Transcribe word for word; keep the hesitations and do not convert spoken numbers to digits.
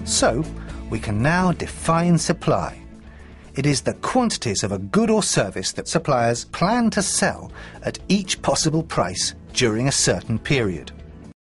So, we can now define supply. It is the quantities of a good or service that suppliers plan to sell at each possible price during a certain period.